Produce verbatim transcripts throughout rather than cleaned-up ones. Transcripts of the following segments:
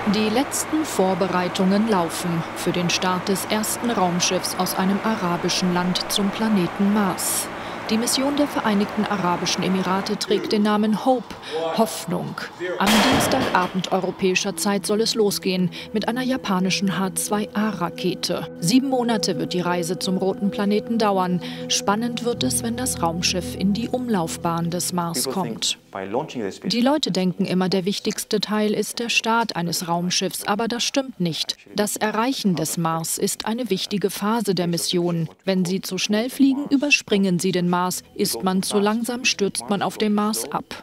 Die letzten Vorbereitungen laufen für den Start des ersten Raumschiffs aus einem arabischen Land zum Planeten Mars. Die Mission der Vereinigten Arabischen Emirate trägt den Namen Hope, Hoffnung. Am Dienstagabend europäischer Zeit soll es losgehen mit einer japanischen H zwei A Rakete. Sieben Monate wird die Reise zum roten Planeten dauern. Spannend wird es, wenn das Raumschiff in die Umlaufbahn des Mars kommt. Die Leute denken immer, der wichtigste Teil ist der Start eines Raumschiffs, aber das stimmt nicht. Das Erreichen des Mars ist eine wichtige Phase der Mission. Wenn sie zu schnell fliegen, überspringen sie den Mars. Ist man zu langsam, stürzt man auf dem Mars ab.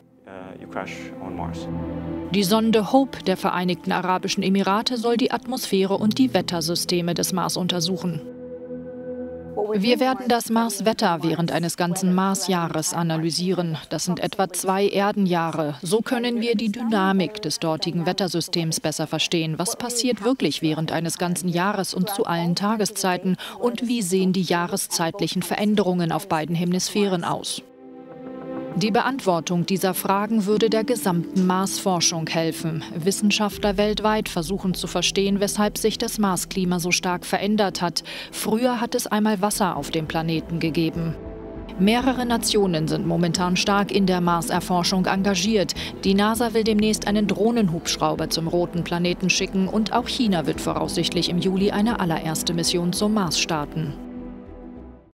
Die Sonde Hope der Vereinigten Arabischen Emirate soll die Atmosphäre und die Wettersysteme des Mars untersuchen. Wir werden das Marswetter während eines ganzen Marsjahres analysieren. Das sind etwa zwei Erdenjahre. So können wir die Dynamik des dortigen Wettersystems besser verstehen. Was passiert wirklich während eines ganzen Jahres und zu allen Tageszeiten? Und wie sehen die jahreszeitlichen Veränderungen auf beiden Hemisphären aus? Die Beantwortung dieser Fragen würde der gesamten Marsforschung helfen. Wissenschaftler weltweit versuchen zu verstehen, weshalb sich das Marsklima so stark verändert hat. Früher hat es einmal Wasser auf dem Planeten gegeben. Mehrere Nationen sind momentan stark in der Marserforschung engagiert. Die NASA will demnächst einen Drohnenhubschrauber zum roten Planeten schicken und auch China wird voraussichtlich im Juli eine allererste Mission zum Mars starten.